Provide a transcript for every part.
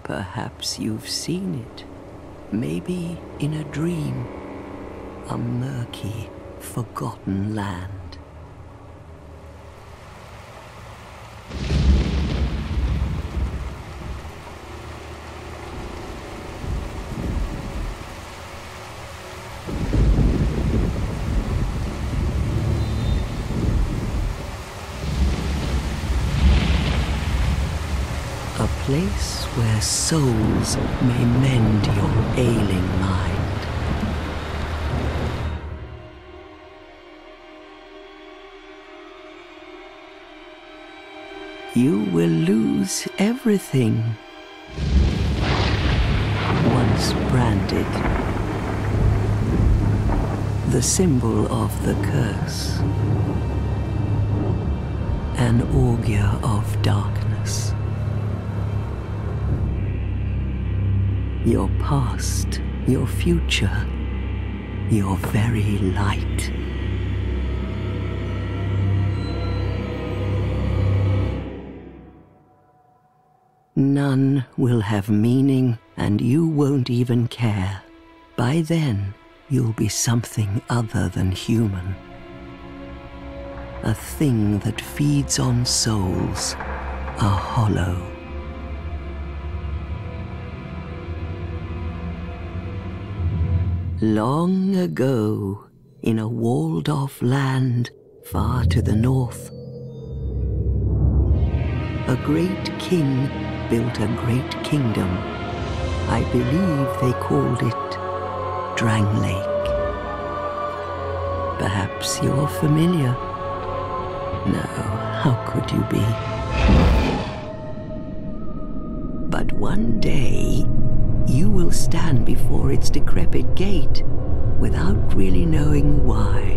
Perhaps you've seen it, maybe in a dream, a murky, forgotten land. A place where souls may mend your ailing mind. You will lose everything once branded, the symbol of the curse, an augur of darkness. Your past, your future, your very light. None will have meaning, and you won't even care. By then, you'll be something other than human. A thing that feeds on souls, a hollow. Long ago, in a walled-off land far to the north, a great king built a great kingdom. I believe they called it Drang Lake. Perhaps you're familiar. No, how could you be? But one day, you will stand before its decrepit gate without really knowing why.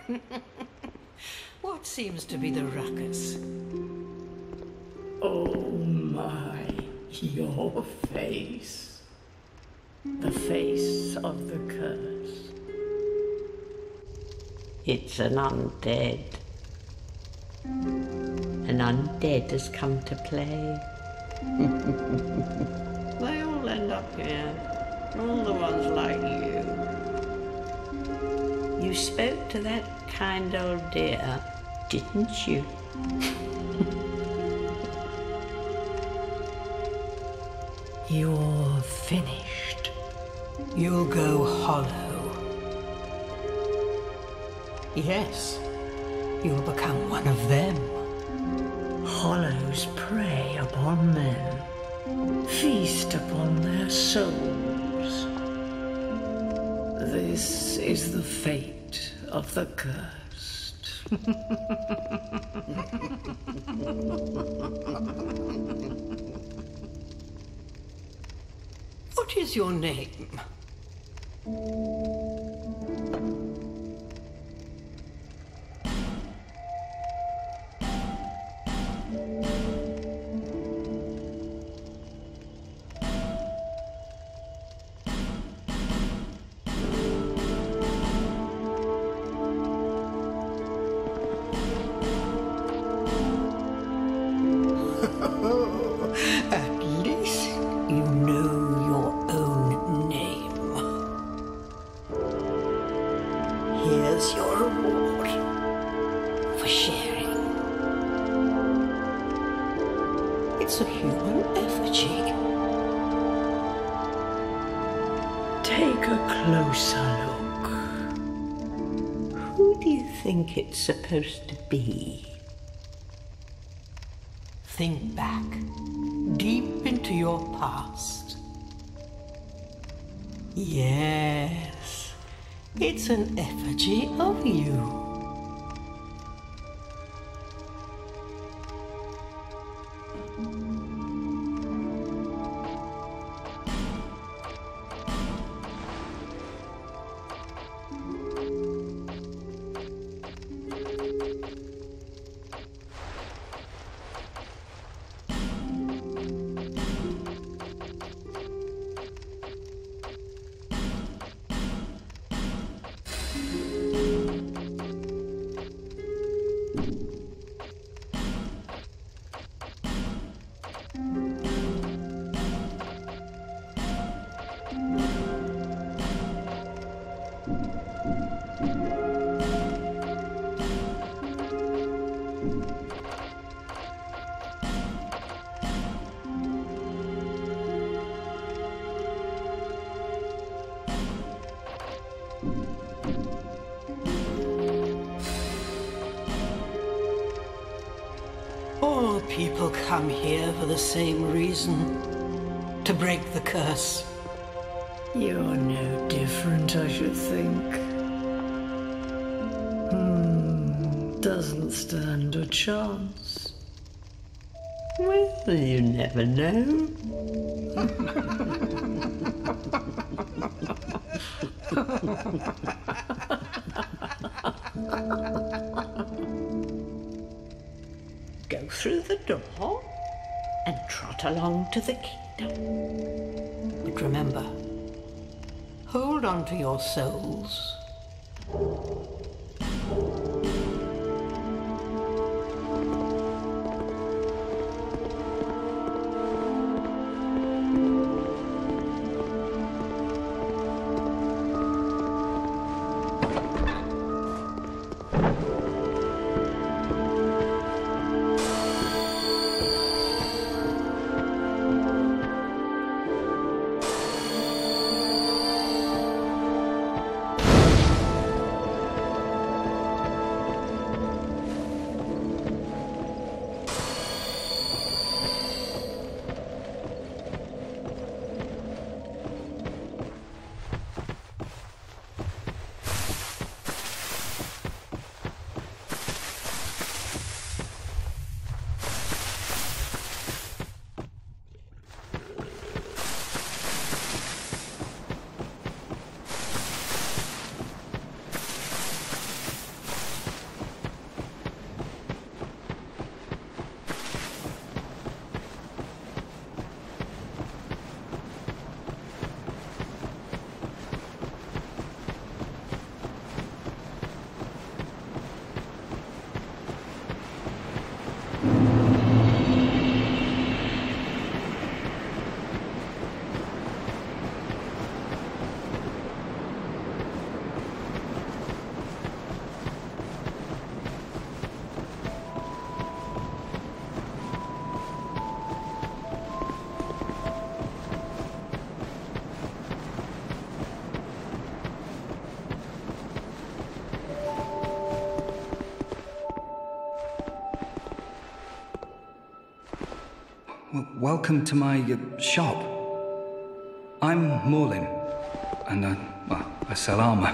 What seems to be the ruckus? Oh my, your face. The face of the curse. It's an undead. An undead has come to play. They all end up here. All the ones like you. You spoke to that kind old dear, didn't you? You're finished. You'll go hollow. Yes, you'll become one of them. Hollows prey upon men, feast upon their souls. This is the fate of the cursed. What is your name? At least you know your own name. Here's your reward for sharing. It's a human effigy. Take a closer look. Who do you think it's supposed to be? Think back, deep into your past. Yes, it's an effigy of you. All people come here for the same reason, to break the curse. You're no different, I should think. Doesn't stand a chance. Well, you never know. Go through the door and trot along to the kingdom. But remember, hold on to your souls. welcome to my shop. I'm Morlin, and I sell armor.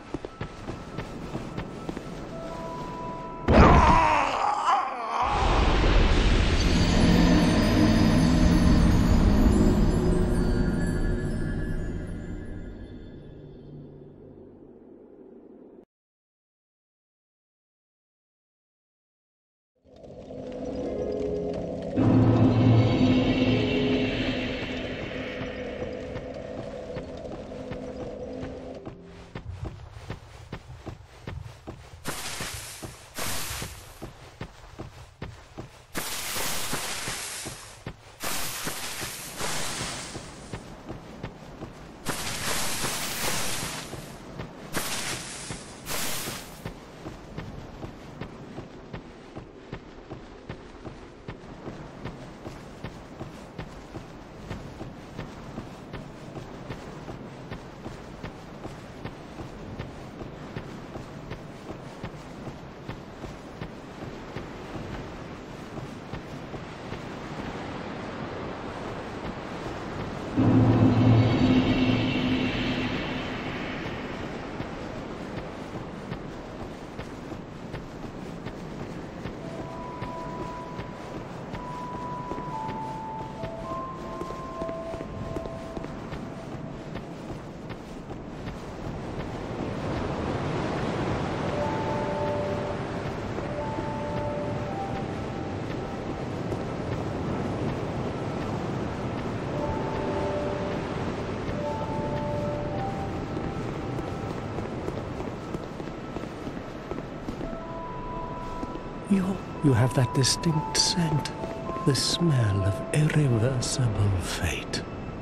You have that distinct scent, the smell of irreversible fate.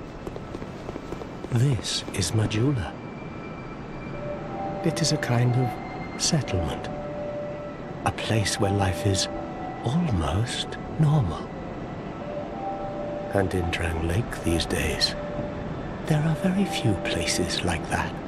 This is Majula. It is a kind of settlement, a place where life is almost normal. And in Drang Lake these days, there are very few places like that.